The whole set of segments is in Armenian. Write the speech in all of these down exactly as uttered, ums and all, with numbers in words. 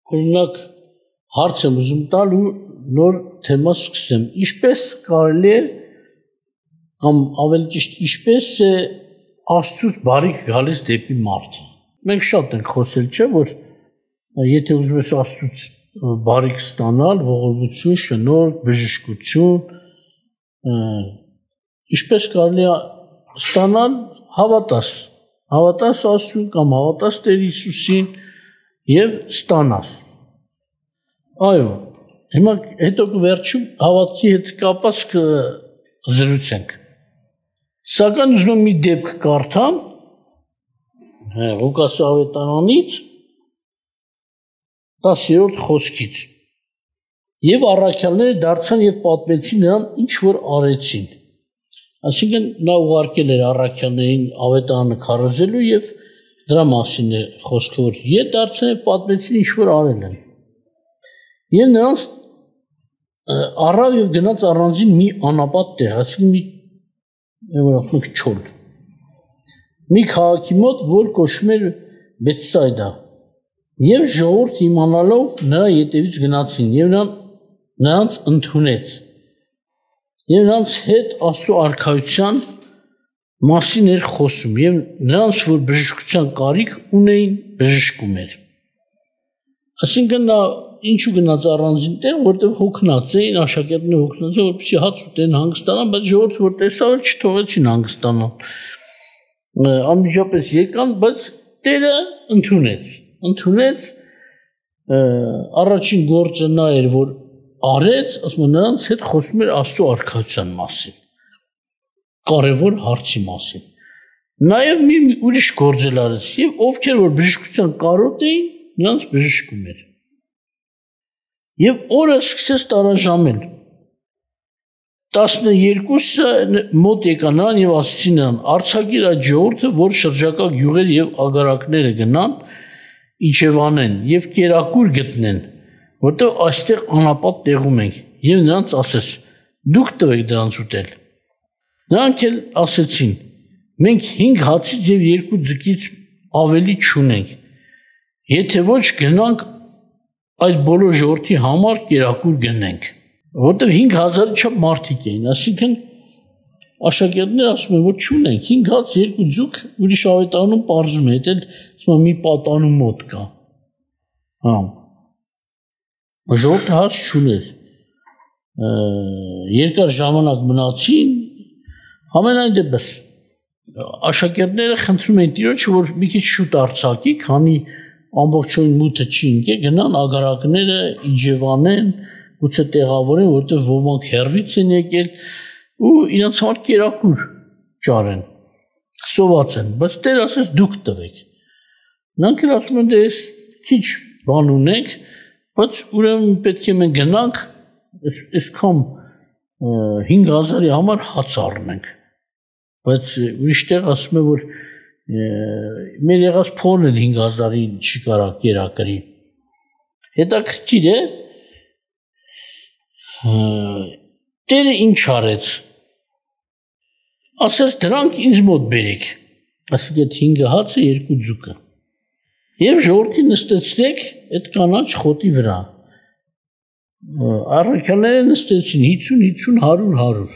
օրինակ հարց եմ ուզում տալ ու նոր թեմա սկսեմ։ Ինչպես կարելի է կամ ավելի ճիշտ ինչպես է Աստծուց բարիք գալիս դեպի մարդը։ Մենք շատ ենք խոսել, չէ՞, որ եթե ուզում ես Աստծուց բարիք ստանալ, ողորմություն, շնորհք, բժշկություն, ինչպես կարելի է ստանալ, հավատաս, հավատաս Աստծուն կամ հավատաս Տեր Հիսուսին եւ ստանաս։ Այո, հիմա հետո կվերջում հավատքի հետ կապած կզրուցենք։ Սակայն ուզում եմ մի դեպք կարդամ Ղուկաս ավետարանից տասերորդ խոսքից։ Եվ առաքյալները դարձան եւ պատմեցին նրան ինչ որ արեցին։ Այսինքն նա ուղարկել էր առաքյալներին ավետարանը քարոզելու եւ դրա մասին է խոսքը, որ ետ դարձան եւ պատմեցին ինչ որ արել են։ Եվ նրանց առավ եւ գնաց առանձին մի անապատ տեղ, այսինքն մի Եվրոպիկ չոլ։ Մի քաղաքի մոտ, որ կոչվում էր Բեթսայդա, եւ ժողովուրդ իմանալով նրա ետևից գնացին եւ նա նրանց ընդունեց։ Եվ նրանց հետ Աստծո արքայության մասին էր խոսում եւ նրանց, որ բժշկության կարիք ունեին, բժշկում էր։ Այսինքն նա ինչու գնաց առանձին տեղ, որտեղ հոգնած էին, աշակերտները հոգնած էին, որպեսզի հաց ուտեն, հանգստանան, բայց ժողովուրդը որ տեսավ, չթողեցին հանգստանալ։ Անմիջապես եկան, բայց Տերը ընդունեց, ընդունեց առաջին գործը նա էր, որ արեց, ասում են նրանց հետ խոսում էր Աստծո արքայության մասին, կարևոր հարցի մասին։ Նաև մի ուրիշ գործ էլ արեց, եւ ովքեր որ բժշկության կարոտ էին, նրանց բժշկում էր։ Եվ օրը սկսեց տարաժամել։ տասներկուսը մոտ եկան նրան եւ ասացին նրան. «Արձակիր այդ ժողովուրդը, որ շրջակա գյուղեր եւ ագարակները գնան, իջևանեն եւ կերակուր գտնեն, որտեղ այստեղ անապատ տեղում ենք»։ Եվ նրանց ասեց. «Դուք տվեք դրանց ուտել»։ Նրանք էլ ասեցին. «Մենք հինգ հացից եւ երկու ձկից ավելի չունենք։ Եթե ոչ գնանք այդ բոլոր ժողովրդի համար կերակուր գնենք», որտեղ հինգ հազարի չափ մարդիկ էին, այսինքն աշակերտները ասում են, որ չունենք, հինգ հաց, երկու ձուկ, ուրիշ ավետարանում պարզում է, էլ ասում մի պատանու մոտ կա։ Հա։ Ժողովուրդը հաց չուներ։ Երկար ժամանակ մնացին, ամենայն դեպս աշակերտները խնդրում էին Տիրոջը, որ մի քիչ շուտ արձակի, քանի ամբողջովին մութը չի ընկե, գնան ագարակները իջևանեն, գուցե տեղավորեն, որտեղ ոմանք հեռվից են եկել ու իրենց համար կերակուր ճարեն, սոված են, բայց Տեր ասես դուք տվեք։ Նրանք էլ ասում են, դե քիչ բան ունենք, բայց ուրեմն պետք է մենք գնանք, այսքան հինգ հազարի համար հաց առնենք։ Բայց ուրիշ տեղ ասում է, որ մեր եղած փողն էլ հինգ հազարի չի կարա կերակրի։ Հետաքրքիր է, Տերը ինչ արեց։ Ասես դրանք ինձ մոտ բերեք։ Ասեք այդ հինգը հացը, երկու ձուկը։ Եվ ժողովրդին նստեցրեք այդ կանաչ խոտի վրա։ Առաքյալները նստեցին հինգ հինգ, հարյուր հարյուր։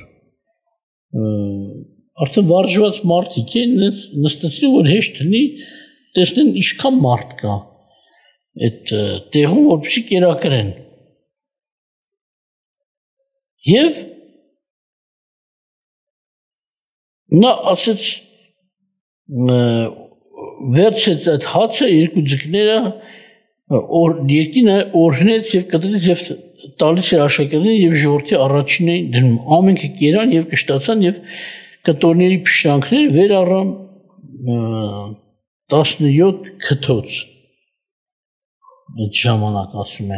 Արդեն վարժված մարդիկ են, նստեցին, որ հեշտ լինի, տեսնեն ինչքան մարդ կա այդ տեղում, որպեսզի կերակրեն։ Եվ նա ասեց, վերցեց այդ հացը, երկու ձկները, երկինը օրհնեց եւ կտրեց եւ տալիս էր աշակերտներին եւ ժողովրդի առաջին էին դնում։ Ամենքը կերան եւ կշտացան եւ կտորների փշրանքները վեր առան տասնյոթ քթոց։ Այդ ժամանակ ասում է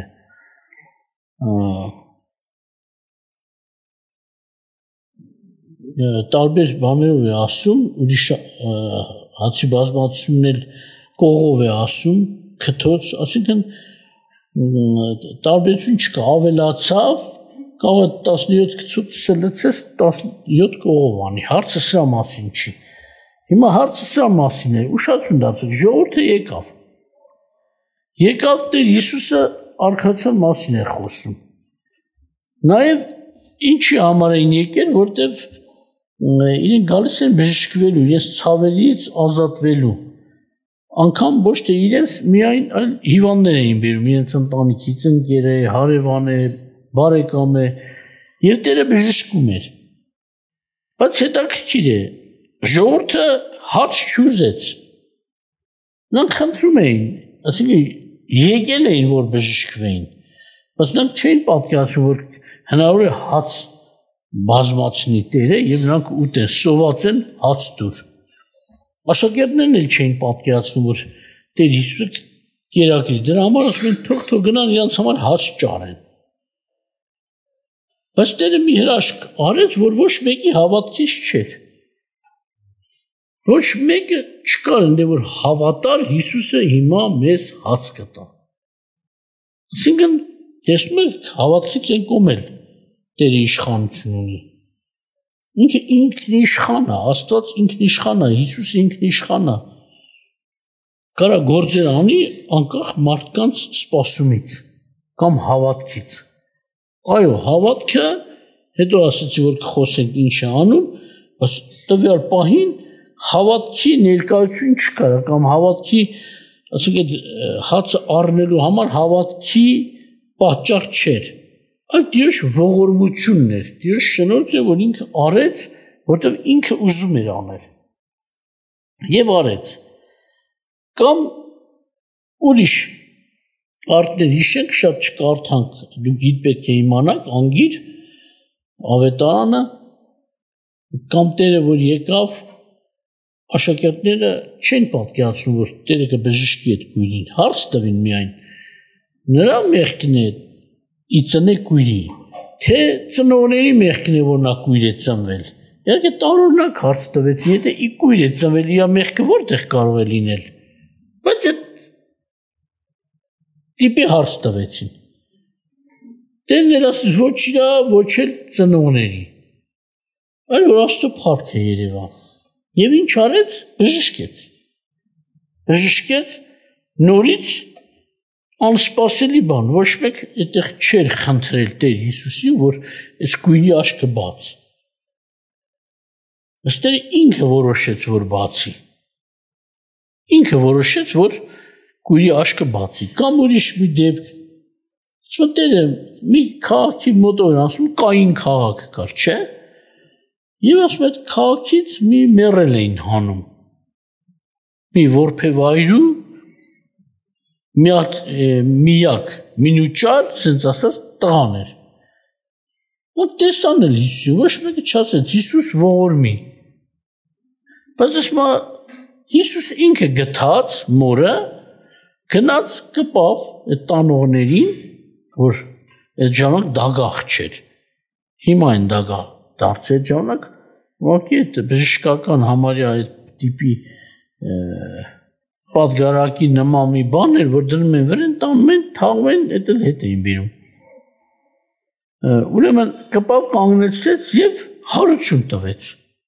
տարբեր բաներով է ասում, ուրիշ հացի բազմացումն էլ կողով է ասում, քթոց, ասիկն տարբերություն չկա, ավելացավ, կամ տասնյոթ քթոցը լցես տասնյոթ կողով անի, հարցը սրա մասին չի։ Հիմա հարցը սրա մասին է, ուշադրություն դարձեք, ժողովուրդը եկավ։ Եկավ Տեր Հիսուսը արքայության մասին է խոսում։ Նաև ինչի համար էին եկել, որտեվ իրենք գալիս են բժշկվելու, իրենց ցավերից ազատվելու։ Անկամ ոչ թե իրենց միայն, այլ հիվանդներ էին բերում, իրենց ընտանիքից, ընկեր է, հարևան է, բարեկամ է, եւ Տերը բժշկում էր։ Բայց հետաքրքիր է, ժողովուրդը հաց չուզեց։ Նրանք խնդրում էին, ասենք եկել էին, որ բժշկվեին, բայց նրանք չէին պատկերացնում, որ հնարավոր է հաց բազմացնի Տերը եւ նրանք ուտեն, սոված են հաց դուր։ Աշակերտներն էլ չէին պատկերացնում, որ Տեր Հիսուսը կերակրի, դրա համար ասում են թող թող գնան իրանց համար հաց ճարեն։ Բայց Տերը մի հրաշք արեց, որ ոչ մեկի հավատքից չէր։ Ոչ մեկը չկար ընդ որ հավատար Հիսուսը հիմա մեզ հաց կտա։ Այսինքն տեսնում եք հավատքից են կոմել Տերը իշխանություն ունի։ Ինքը ինքնիշխան է, Աստված ինքնիշխան է, Հիսուս ինքնիշխան է։ Կարա գործեր անի անկախ մարդկանց սպասումից կամ հավատքից։ Այո, հավատքը հետո ասացի, որ կխոսենք ինչ է անում, բայց տվյալ պահին հավատքի ներկայություն չկար կամ հավատքի, ասենք այդ հացը առնելու համար հավատքի պատճառ չէր։ Այդ Տիրոջ ողորմությունն էր, Տիրոջ շնորհքն էր, որ ինքը արեց, որտեղ ինքը ուզում էր անել։ Եվ արեց։ Կամ ուրիշ արտներ հիշենք, շատ չկարդանք, դուք գիտ պետք է իմանաք, անգիր, ավետարանը, կամ Տերը, որ եկավ, աշակերտները չեն պատկերացնում, որ Տերը կբժշկի այդ քույրին, հարց տվին միայն։ Նրա մեղքն է ի ծնե քույրի, թե ծնողների մեղքն է, որ նա քույր է ծնվել։ Իհարկե տարօրինակ հարց տվեցին, եթե ի քույր է ծնվել, իր մեղքը որտեղ կարող է լինել։ Բայց այդ տիպի հարց տվեցին։ Տերն էլ ասեց ոչ իրա, ոչ էլ ծնողների։ Այլ որ Աստծո փառք է երևա։ Եվ ինչ արեց, բժշկեց։ Բժշկեց նորից անսպասելի բան, ոչ մեկ այդտեղ չէր խնդրել Տեր Հիսուսին, որ այս քույրի աչքը բաց։ Ըստ ինքը որոշեց, որ բացի։ Ինքը որոշեց, որ քույրի աչքը բացի, կամ ուրիշ մի դեպք։ Ասում Տերը մի քաղաքի մոտով ասում Կային քաղաք կար, չէ՞։ Եվ ասում այդ քաղաքից մի մեռել էին հանում։ Մի որբևայրու մի հատ միակ մինուճար, ասենց ասած, տղան էր։ Ու տեսան էլ Հիսուսին, ոչ մեկը չասեց Հիսուս ողորմի։ Բայց ասում Հիսուս ինքը գթած մորը գնաց կպավ այդ տանողներին, որ այդ ժամանակ դագաղ չէր։ Հիմա են դագաղ դարձել ժամանակ, ուղղակի այդ բժշկական համարյա այդ տիպի պատգարակի նման մի բան էր, որ դնում են վրան, տանում են, թաղում են, այդ էլ հետ էին բերում։ Ուրեմն կպավ կանգնեցրեց եւ հարություն տվեց։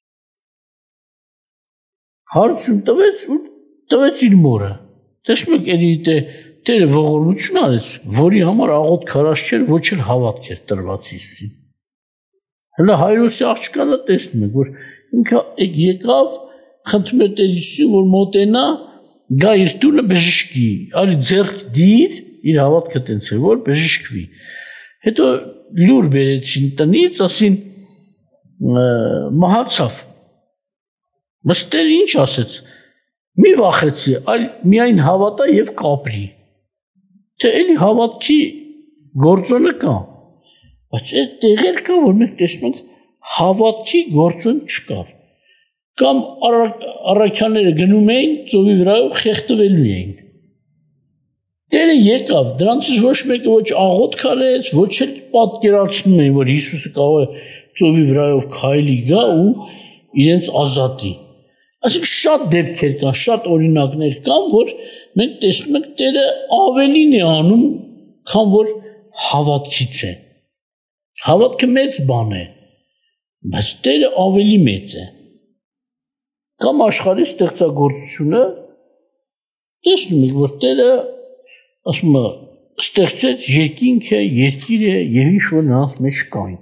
Հարություն տվեց ու տվեց իր մորը։ Տեսնում եք, էլի Տերը ողորմություն արեց, որի համար աղոտ քարած չէր, ոչ էլ հավատք էր տրված Հիսուսին։ Հələ հայրոսի աղջկանը տեսնում եք, որ ինքը եկավ, խնդրում էր Տեր Հիսուսին, որ մոտենա, գա իր տունը բժշկի, արի ձեռք դիր, իր հավատքը տենց էր, որ բժշկվի։ Հետո լուր բերեցին տնից, ասին մահացավ։ Բայց Տերը ինչ ասեց, մի վախեցի, այլ միայն հավատա եւ կապրի։ Թե էլի հավատքի գործոնը կա, բայց այդ տեղեր կա, որ մենք տեսնում ենք հավատքի գործոն չկար։ Կամ առաքյանները գնում էին ծովի վրայով խեղդվելու էին։ Տերը եկավ, դրանցից ոչ մեկը ոչ աղոտ քարեց, ոչ էլ պատկերացնում էին, որ Հիսուսը կարող է ծովի վրայով քայլի գա ու իրենց ազատի։ Այսինքն շատ դեպքեր կան, շատ օրինակներ կան, որ մենք տեսնում ենք Տերը ավելին է անում, քան որ հավատքից է։ Հավատքը մեծ բան է, բայց Տերը ավելի մեծ է։ Կամ աշխարհի ստեղծագործությունը տեսնում եք, որ Տերը ասում է ստեղծեց երկինքը, երկիրը եւ ինչ որ նրանց մեջ կային։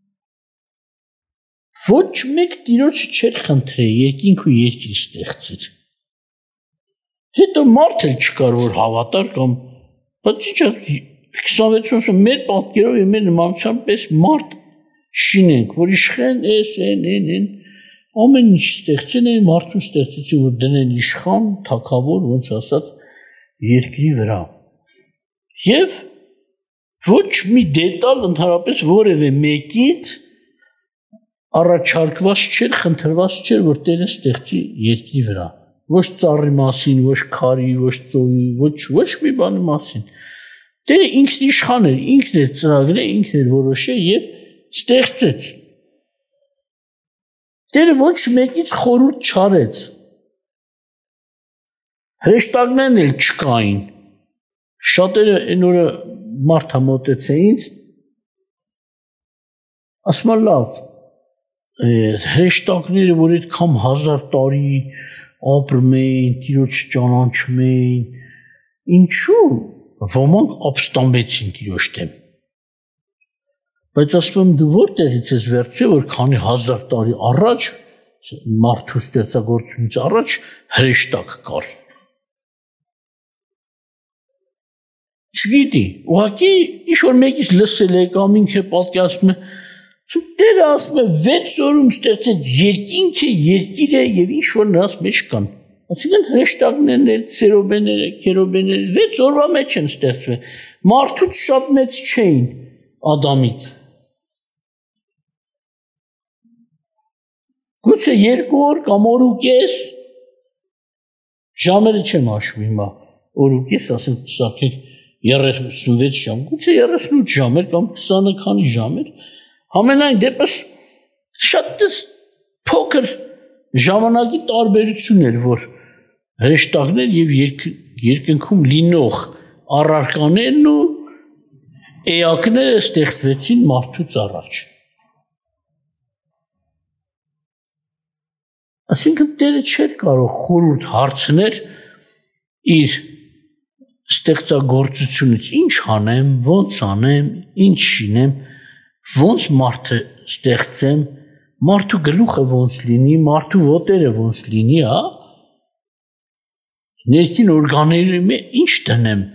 Ոչ մեկ Տիրոջը չէր խնդրել երկինք ու երկիր ստեղծել։ Հետո մարդ էլ չկար որ հավատար կամ բայց ինչ քսանվեց մեր պատկերով եւ մեր նմանությամբ պես մարդ շինենք, որ իշխեն էս են են են ամեն ինչ ստեղծեն են մարդուն ստեղծեցին որ դնեն իշխան, թագավոր, ոնց ասած երկրի վրա։ Եվ ոչ մի դետալ ընդհանրապես որևէ մեկից առաջարկված չէր, խնդրված չէր, որ Տերը ստեղծի երկրի վրա։ Ոչ ծառի մասին, ոչ քարի, ոչ ծովի, ոչ ոչ մի բանի մասին։ Տերը ինքն իշխան էր, ինքն էր ծրագրել, ինքն էր որոշել եւ ստեղծեց։ Տերը ոչ մեկից խորհուրդ չարեց։ Հրեշտակներն էլ չկային։ Շատերը այն օրը մարդը մոտեցին ինձ, ասում են լավ, հրեշտակները, որ այդքան հազար տարի ապրում էին, Տիրոջ ճանաչում էին, ինչու ոմանք ապստամբեցին Տիրոջ դեմ։ Բայց ասում եմ դու որտեղից ես վերցրել, որ քանի հազար տարի առաջ մարդու ստեղծագործությունից առաջ հրեշտակ կար։ Չգիտի, ուղղակի ինչ որ մեկից լսել է կամ ինքը պատկերացնում է, Տերը ասում է վեց օրում ստեղծեց երկինքը, երկիրը եւ ինչ որ նրանց մեջ կան։ Այսինքն հրեշտակներն էլ, ցերոբեները, քերոբեները վեց օրվա մեջ են ստեղծվել։ Մարդուց շատ մեծ չէին Ադամից։ Գուցե երկու օր կամ օր ու կես ժամերը չեմ հաշվում հիմա, օր ու կես ասենք ծախենք երեսունվեց ժամ, գուցե երեսունութ ժամ էր կամ քսանը քանի ժամ էր, ամենայն դեպս շատ փոքր ժամանակի տարբերություն էր, որ հրեշտակներ եւ երկնքում լինող առարկաներն ու էակները ստեղծվեցին մարդուց առաջ։ Այսինքն Տերը չէր կարող խորհուրդ հարցնել իր ստեղծագործությունից, ինչ անեմ, ոնց անեմ, ինչ շինեմ, ոնց մարդը ստեղծեմ, մարդու գլուխը ոնց լինի, մարդու ոտերը ոնց լինի, հա? Ներքին օրգանների մեջ ինչ դնեմ,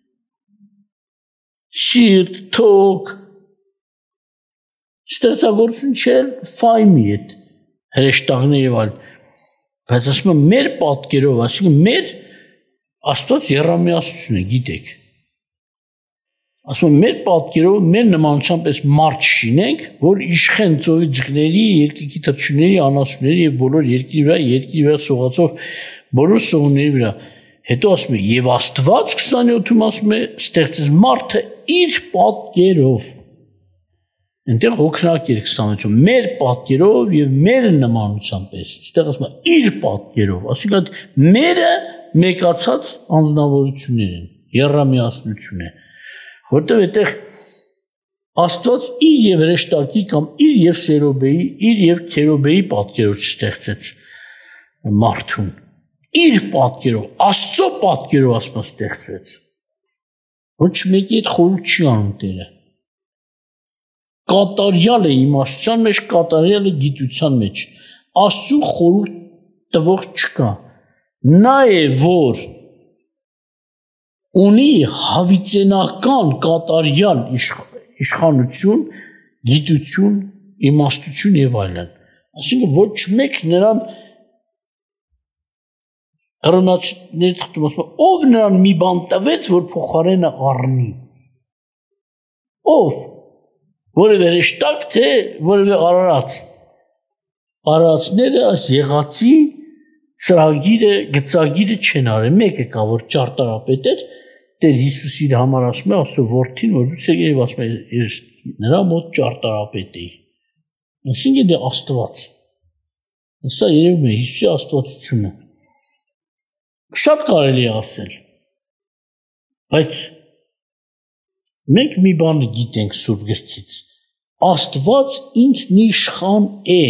սիրտ, թոք, ստեղծագործություն չէր ֆայմի հետ, հրեշտակներ եւ այլ, բայց ասում եմ մեր պատկերով, այսինքն մեր Աստված եռամիացություն է, գիտեք։ Ասում եմ մեր պատկերով, մեր նմանությամբ այս մարդ շինենք, որ իշխեն ծովի ձկների, երկրի թռչունների, անասունների եւ բոլոր երկրի վրա, երկրի վրա սողացող բոլոր սողունների վրա։ Հետո ասում է եւ Աստված քսանյոթում ասում է ստեղծեց մարդը իր պատկերով։ Այնտեղ հոգնակ էր քսանյոթում մեր պատկերով եւ մեր նմանությամբ է։ Այստեղ ասում է իր պատկերով, այսինքն մերը մեկացած անձնավորություններ են, եռամիացություն է, որտեղ այդտեղ Աստված իր եւ հրեշտակի կամ իր եւ սերոբեի, իր եւ քերոբեի պատկերով չստեղծեց մարդուն, իր պատկերով, Աստծո պատկերով ասում ստեղծվեց։ Ոչ մեկի հետ խորհուրդ չի անում Տերը։ Կատարյալ է իմաստության մեջ, կատարյալ է գիտության մեջ։ Աստծո խորհուրդ տվող չկա։ Նա է, որ ունի հավիտենական կատարյալ իշխանություն, գիտություն, իմաստություն եւ այլն։ Այսինքն ոչ մեկ նրան հռոմեացիների թղթում ասում է, ով նրան մի բան տվեց, որ փոխարենը առնի։ Ով որևէ հրեշտակ թե որևէ արարած։ Արարածները այս եղածի ծրագիրը, գծագիրը չեն արել։ Մեկը կա, որ ճարտարապետ էր, Տեր Հիսուսի իր համար ասում է, ասո որդին, որ դուք եկեք եւ ասում է, նրա մոտ ճարտարապետ է։ Այսինքն դա Աստված։ Սա երևում է Հիսուսի աստվածությունը։ Շատ կարելի է ասել։ Բայց մենք մի բան գիտենք Սուրբ գրքից։ Աստված ինքնիշխան է։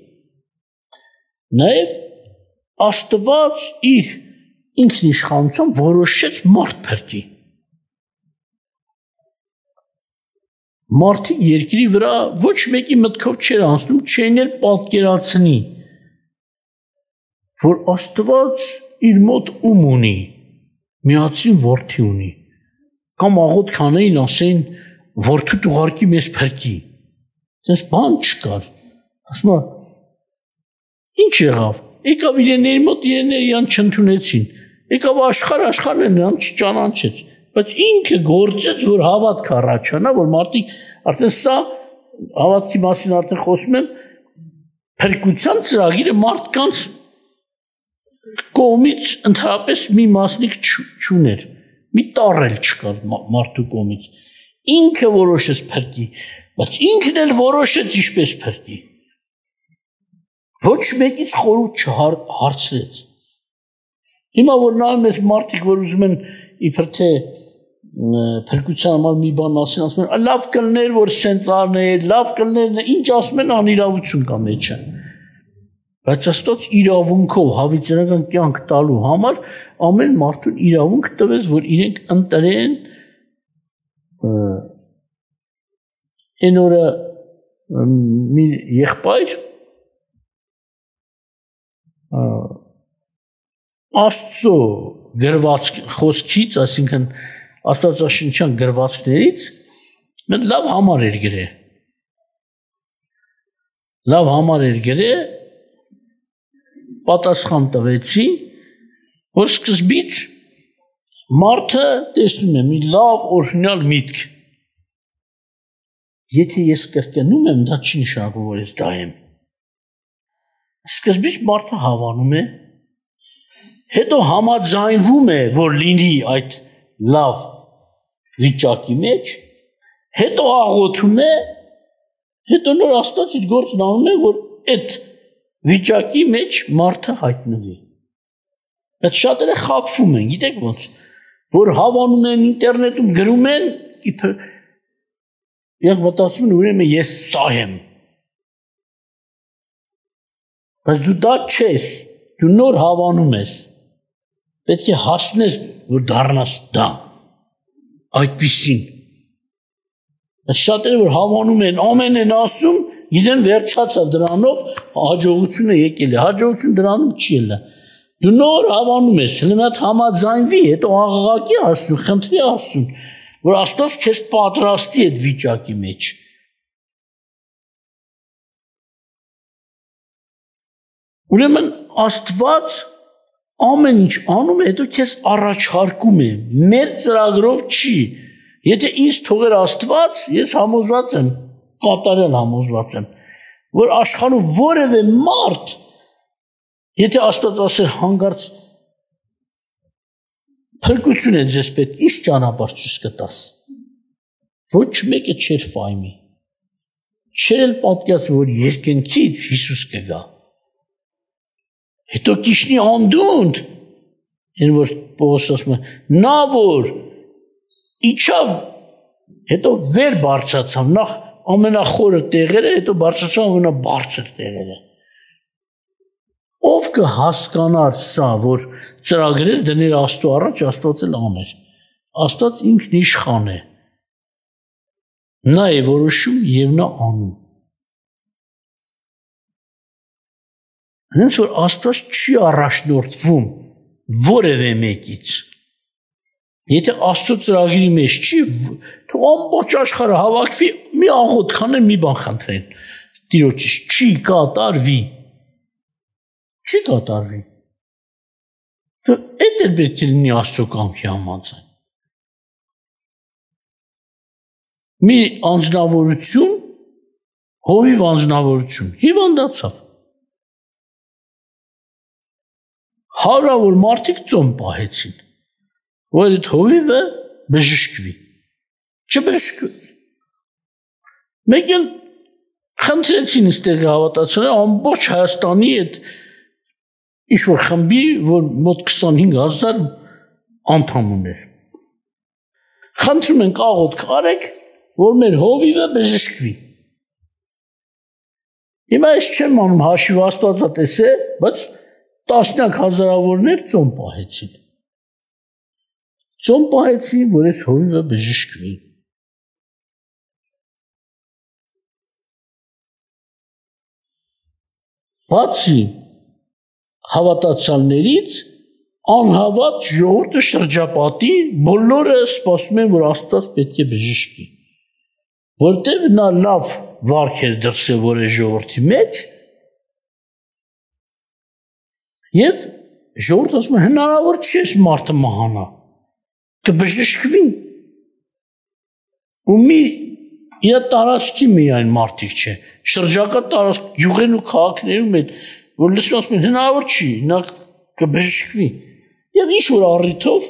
Նաև Աստված իր ինքնիշխանությամբ որոշեց մարդ փրկի։ մարդիկ երկրի վրա ոչ մեկի մտքով չեր անցնում, չեն էլ պատկերացնի, որ Աստված իր մոտ ում ունի, միածին որդի ունի, կամ աղոտ կանեին ասեին, որդուդ ուղարկի մեզ փրկի, sense բան չկար, ասում է, ինչ եղավ, եկավ իրենների մոտ իրենները իրան չընդունեցին, եկավ աշխարհ աշխարհը նրան չճանաչեց, բայց ինքը գործեց, որ հավատք առաջանա, որ մարդիկ արդեն սա հավատքի մասին արդեն խոսում եմ, փրկության ծրագիրը մարդկանց կողմից ընդհանրապես մի մասնիկ չուներ, մի տառել չկար մարդու կողմից, ինքը որոշեց փրկի, բայց ինքն էլ որոշեց ինչպես փրկի, ոչ մեկից խորհուրդ չհարցրեց, հիմա որ նայում ես մարդիկ, որ ուզում են իբր թե փրկության համար մի բան ասեն, ասում են, լավ կլներ, որ սենց արներ, լավ կլներ, ինչ ասում են անիրավություն կա մեջը, բայց Աստված իրավունքով հավիտենական կյանք տալու համար ամեն մարդուն իրավունք տվեց, որ իրենք ընտրեն այն օրը մի եղբայր Աստծո գրված խոսքից, այսինքն Աստվածաշնչյան գրվածքներից մեծ լավ համար էր գրել։ Լավ համար էր գրել, պատասխան տվեցի, որ սկզբից մարդը տեսնում է մի լավ օրհնյալ միտք։ Եթե ես կրկնում եմ, դա չի նշանակում, որ ես դա եմ։ Սկզբից մարդը հավանում է, հետո համաձայնվում է, որ լինի այդ լավ վիճակի մեջ, հետո աղոթում է, հետո նոր Աստված իր գործն անում է, որ այդ վիճակի մեջ մարդը հայտնվի։ Այդ շատերը խաբվում են, գիտեք ոնց, որ հավանում են ինտերնետում գրում են, իբր Եվ մտածում են ուրեմն ես սա եմ։ Բայց դու դա չես, դու նոր հավանում ես։ Պետք է հասնես, որ դառնաս դա։ Այդպիսին։ Բայց շատերը որ հավանում են, ամեն են ասում, իրեն վերջացավ դրանով, հաջողությունը եկել է։ Հաջողություն դրանում չի ելա։ Դու նոր հավանում ես, հենց համաձայնվի, հետո աղաղակի ասում, խնդրի ասում, որ Աստված քեզ պատրաստի այդ վիճակի մեջ։ Ուրեմն Աստված ամեն ինչ անում է, հետո քեզ առաջարկում է, մեր ծրագրով չի։ Եթե ինձ թողեր Աստված, ես համոզված եմ, կատարել համոզված եմ, որ աշխարհում որևէ մարդ, եթե Աստված ասեր հանգարց փրկություն է ձեզ պետք, ինչ ճանապարհ ցույց կտաս։ Ոչ մեկը չէր ֆայմի։ Չէր էլ պատկերացնում, որ երկնքից Հիսուս կգա։ Հետո կիշնի անդունդ, այն որ Պողոս ասում է, նա որ իջավ, հետո վեր բարձրացավ, նախ ամենախորը տեղերը, հետո բարձրացավ ամենաբարձր տեղերը։ Ով կհասկանար սա, որ ծրագրեր դներ Աստծո առաջ, Աստված էլ աներ։ Աստված ինքն իշխան է։ Նա է որոշում եւ նա անում։ Հենց որ Աստված չի առաջնորդվում որևէ մեկից։ Եթե Աստծո ծրագրի մեջ չի, թող ամբողջ աշխարհը հավաքվի, մի աղոթ քանեն, մի բան խնդրեն։ Տիրոջից չի կատարվի։ Չի կատարվի։ Այդ էլ պետք է լինի Աստծո կամքի համաձայն։ Մի անձնավորություն, հովիվ անձնավորություն, հիվանդացավ։ Հարյուրավոր մարդիկ ծոմ պահեցին, որ այդ հովիվը բժշկվի։ Չբժշկվեց։ Մեկ էլ խնդրեցին այստեղ հավատացյալները ամբողջ Հայաստանի այդ ինչ-որ խմբի, որ մոտ քսանհինգ հազար անդամ ուներ։ Խնդրում ենք աղոթք արեք, որ մեր հովիվը բժշկվի։ Հիմա ես չեմ անում հաշիվ Աստվածա տեսե, բայց տասնյակ հազարավորներ ծոմ պահեցին։ Ծոմ պահեցին, որ այս հովիվը բժշկվի։ բացի հավատացյալներից անհավատ ժողովուրդը շրջապատի, բոլորը սպասում են, որ Աստված պետք է բժշկի, որտեղ նա լավ վարք էր դրսևոր է ժողովրդի մեջ, եւ ժողովուրդը ասում է հնարավոր չի այս մարդը մահանա, կբժշկվի, ու մի իր տարածքի միայն մարդիկ չէ, շրջակա տարածք գյուղերն ու քաղաքներում են, որ լսում ասում են հնարավոր չի, նա կբժշկվի, եւ ինչ որ առիթով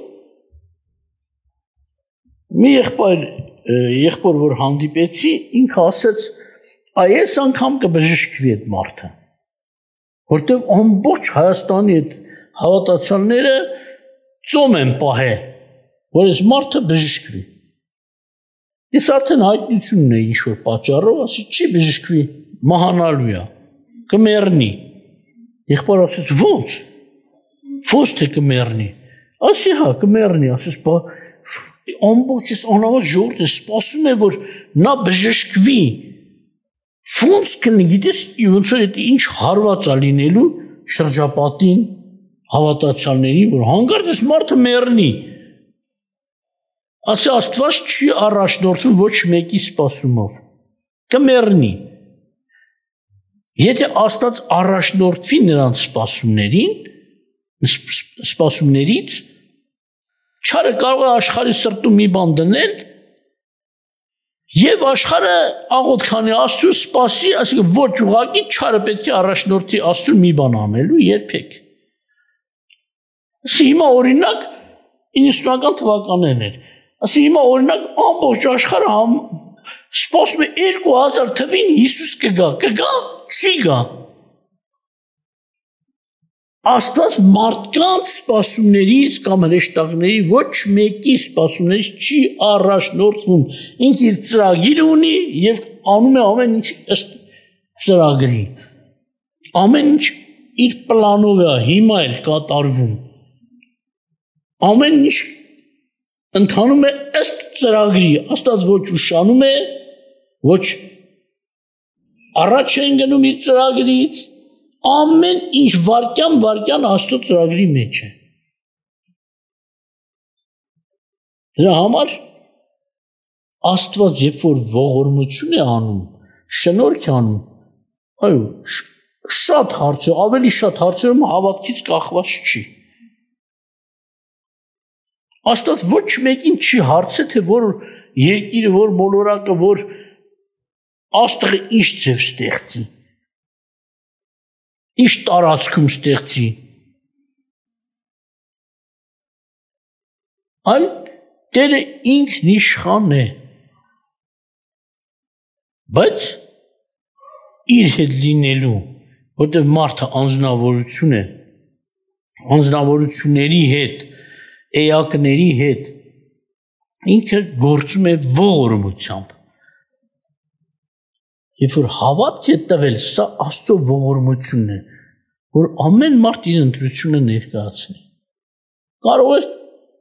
մի եղբայր եղբոր որ հանդիպեցի, ինքը ասեց, այս անգամ կբժշկվի այդ մարդը, որտեղ ամբողջ Հայաստանի այդ հավատացյալները ծոմ են պահել, որ այս մարդը բժշկվի։ Ես արդեն հայտնությունն է ինչ-որ պատճառով, ասի չի բժշկվի, մահանալու է, կմեռնի։ Եղբայրը ասեց, ո՞նց, ո՞նց թե կմեռնի։ Ասի հա, կմեռնի, ասես, ամբողջ այս անհավատ ժողովուրդը սպասում է, որ նա բժշկվի։ Ո՞նց կլինի, գիտես, ոնց որ ինչ հարված է լինելու շրջապատին, հավատացյալներին, որ հանկարծ այս մարդը մեռնի։ Ասի Աստված չի առաջնորդվում ոչ մեկի սպասումով, կմեռնի։ Եթե Աստված առաջնորդվի նրանց սպասումներին, սպասումներից, չարը կարող է աշխարհի սրտում մի բան դնել, եւ աշխարհը աղոտ քանի Աստծո սպասի, այսինքն ոչ ուղղակի չարը պետք է առաջնորդի Աստծո մի բան անելու երբեք։ Ասի հիմա օրինակ իննսունական թվականներն էր։ Ասի հիմա օրինակ ամբողջ աշխարհը սպասում է երկու հազար թվին Հիսուս կգա, կգա, չի գա։ Աստված մարդկանց սպասումներից կամ հրեշտակների ոչ մեկի սպասումներից չի առաջնորդվում։ Ինքը իր ծրագիր ունի եւ անում է ամեն ինչ ըստ ծրագրի։ Ամեն ինչ իր պլանով է հիմա էլ կատարվում։ Ամեն ինչ ընթանում է ըստ ծրագրի, Աստված ոչ ուշանում է, ոչ առաջ են գնում իր ծրագրից, ամեն ինչ վարքյան վարքյան Աստծո ծրագրի մեջ է։ Դրա համար Աստված երբ որ ողորմություն է անում, շնորհք է անում, այո, շատ հարցեր, ավելի շատ հարցերում հավատքից կախված չի։ Աստված ոչ մեկին չի հարցը, թե որ երկիրը, որ մոլորակը, որ Աստղը ինչ ձև ստեղծի, ինչ տարածքում ստեղծի, այլ Տերը ինքն իշխան է, բայց իր հետ լինելու, որտեղ մարդը անձնավորություն է, անձնավորությունների հետ, էակների հետ, ինքը գործում է ողորմությամբ։ Երբ որ հավատք է տվել, սա Աստծո ողորմությունն է, որ ամեն մարդ իր ընտրությունը ներկայացնի։ Կարող է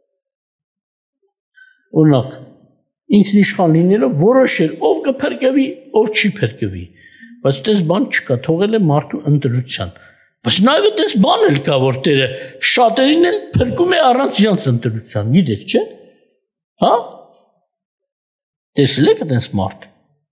օրինակ ինքնիշխան լինելով որոշել ով կփրկվի, ով չի փրկվի, բայց այդպես բան չկա, թողել է մարդու ընտրության։ Բայց նաև այդպես բան էլ կա, որ Տերը շատերին էլ փրկում է առանց իրանց ընտրության, գիտեք, չէ՞։ Հա? Տեսել եք այդպես մարդ։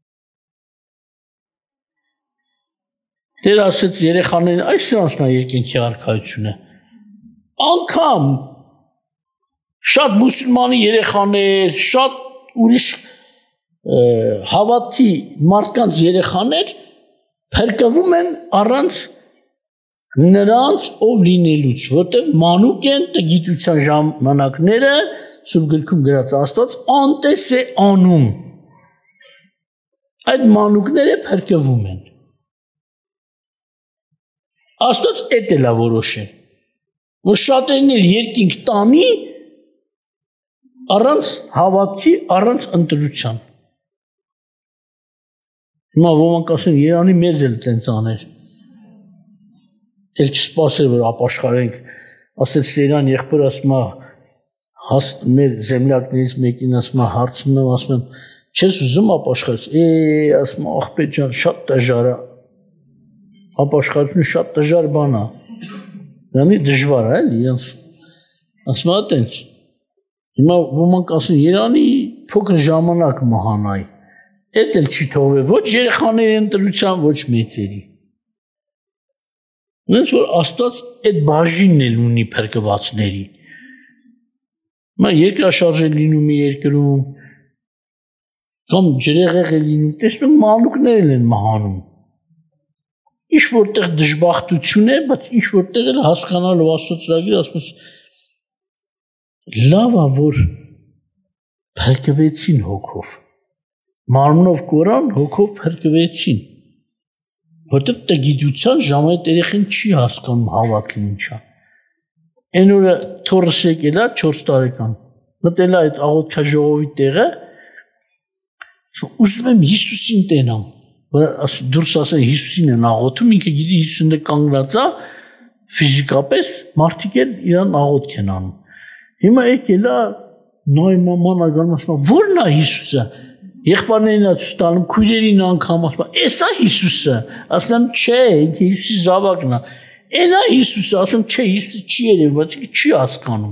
Տերը ասեց երեխաներին, այս սրանցն է երկինքի արքայությունը։ Անկամ շատ մուսուլմանի երեխաներ, շատ ուրիշ հավատի մարդկանց երեխաներ փրկվում են առանց նրանց ով լինելուց, որտեղ մանուկ են տգիտության ժամանակները, Սուրբ գրքում գրած Աստված անտես է անում։ Այդ մանուկները փրկվում են։ Աստված էդ էլ է որոշել, որ շատերին էլ երկինք տանի առանց հավատքի, առանց ընտրության։ Հիմա ոմանք ասեն Երանի մեզ էլ տենց աներ։ Էլ չսպասել, որ ապաշխարենք, ասել Սերան եղբոր ասում է, մեր զեմլակներից մեկին ասում է, հարցնում եմ, ասում եմ, չես ուզում ապաշխարես, է, ասում է, աղբետ ջան, շատ դժվար է, ապաշխարությունը շատ դժվար բան է։ Դանի դժվար է, էլի, ոնց։ Ասում եմ տենց։ Հիմա ոմանք ասեն Երանի փոքր ժամանակ մահանայի։ Էդ էլ չի թողվել ոչ երեխաների ընտրության, ոչ մեծերի։ Ոնց որ Աստված այդ բաժինն էլ ունի փրկվածների։ Հիմա երկրաշարժ է լինում երկրում, կամ ջրեղեղ է լինում, տեսնում մանուկներ են մահանում։ Ինչ որտեղ դժբախտություն է, բայց ինչ որտեղ էլ հասկանալով Աստծո ծրագիրը ասում ես լավ է, որ փրկվեցին հոգով։ Մարմնով կորան, հոգով փրկվեցին։ Որտեղ տգիտության ժամը այդ երեխան չի հասկանում հավատքն ինչա։ Այն օրը թորս եկել է չորս տարեկան։ Մտել է այդ աղոթքաժողովի տեղը, ուզում եմ Հիսուսին տենամ։ Դուրս ասել Հիսուսին են աղոթում, ինքը գիտի Հիսուսն է կանգնած է ֆիզիկապես, մարդիկ էլ իրան աղոթք են անում։ Հիմա եկել է նոյ մաման ագան ասում, ո՞րն է Հիսուսը։ Եղբայրներին է ցույց տալում, քույրերին անգամ ասում, «Էս է Հիսուսը»։ Ասում եմ, չէ, ինքը Հիսուսի զավակն է։ Էն է Հիսուսը, ասում չէ, Հիսուսը չի երևում, բայց ինքը չի հասկանում։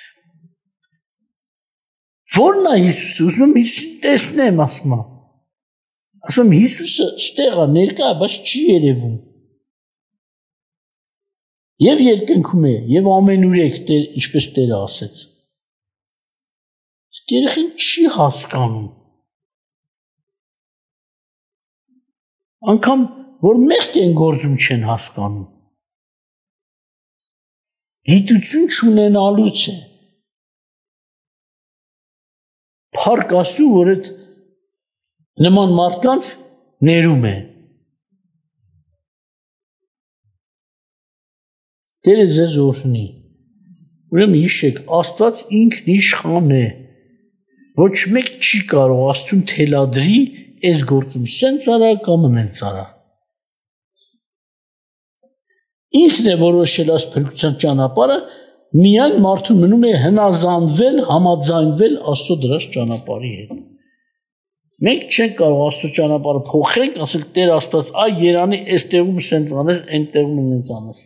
Ո՞րն է Հիսուսը, ուզում եմ Հիսուսին տեսնեմ, ասում եմ։ Ասում եմ Հիսուսը ստեղ է, ներկա է, բայց չի երևում։ Եվ երկնքում է, եւ ամենուրեք, ինչպես Տերը ասեց։ Երեխան չի հասկանում։ Անկամ որ մեղք են գործում չեն հասկանում։ Գիտություն չունենալուց է։ Փառք Աստծո, որ այդ նման մարդկանց ներում է։ Տերը ձեզ օրհնի։ Ուրեմն հիշեք, Աստված ինքն իշխան է։ Ոչ մեկ չի կարող Աստծուն թելադրի այս գործում սենց արա կամ նենց արա։ Ինքն է որոշել այս փրկության ճանապարհը, միայն մարդուն մնում է հնազանդվել, համաձայնվել Աստծո դրած ճանապարհի հետ։ Մենք չենք կարող Աստծո ճանապարհը փոխենք, ասել Տեր Աստված, այ Երանի այս տեղում սենց անես, այն տեղում նենց անես։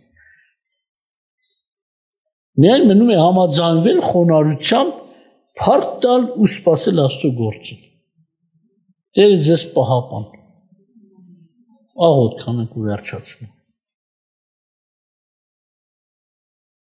Միայն մնում է համաձայնվել խոնարհությամբ, փառք տալ ու սպասել Աստծո գործին։ Տերը ձեզ պահապան։ Աղոթք անենք ու վերջացնենք։